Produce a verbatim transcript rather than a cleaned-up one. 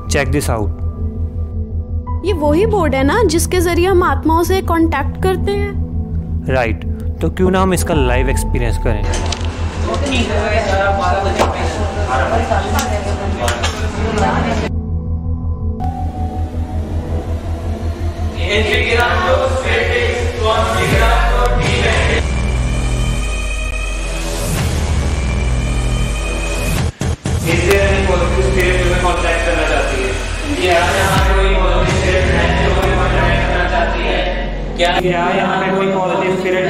Check this out. ये वही board है ना जिसके जरिए हम आत्माओं से कांटेक्ट करते हैं? राइट, तो क्यों ना हम इसका लाइव एक्सपीरियंस करें। कांटेक्ट करना चाहती है? क्या यहाँ पे कोई पॉजिटिव स्पिरिट है जो हमें कांटेक्ट करना चाहती है? क्या यहाँ पे कोई पॉजिटिव स्पिरिट